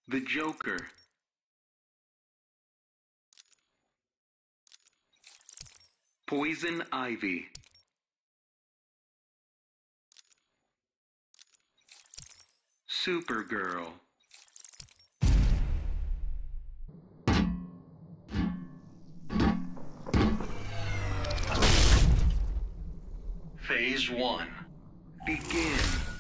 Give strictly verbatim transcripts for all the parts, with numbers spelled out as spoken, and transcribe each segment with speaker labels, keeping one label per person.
Speaker 1: The Joker. Poison Ivy. Supergirl. Phase one. Begin.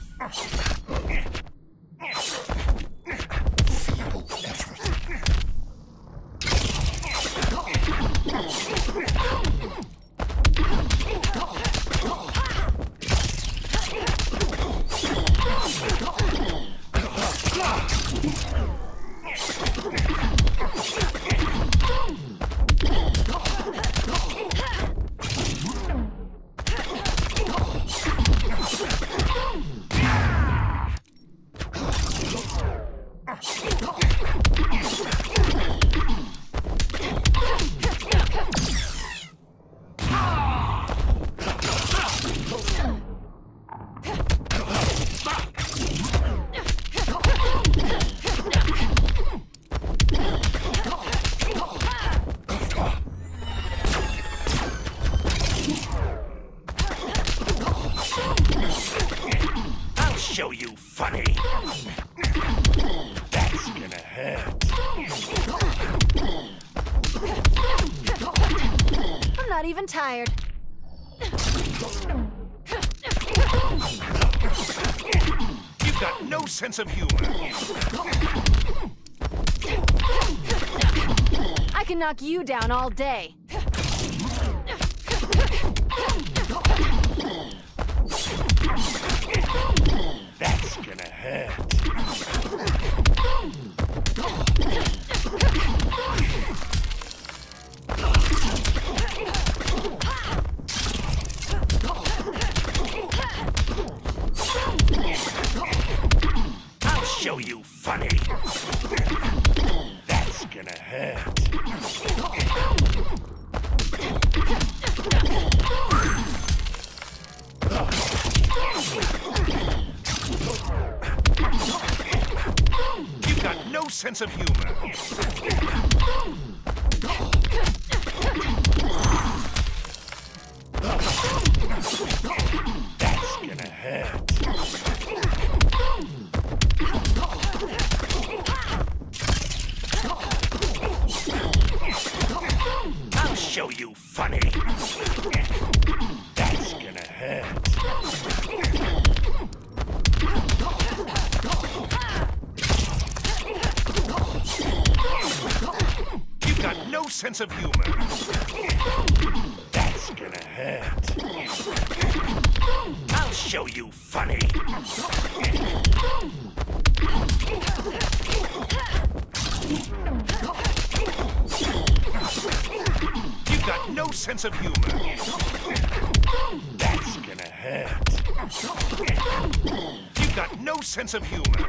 Speaker 2: Show you funny. That's gonna hurt.
Speaker 3: I'm not even tired.
Speaker 2: You've got no sense of humor.
Speaker 3: I can knock you down all day.
Speaker 2: That's gonna hurt. I'll show you funny. That's gonna hurt. You've got no sense of humor. That's gonna hurt. I'll show you funny. That's gonna hurt. You've got no sense of humor. That's gonna hurt. I'll show you funny. You've got no sense of humor. That's gonna hurt. You've got no sense of humor.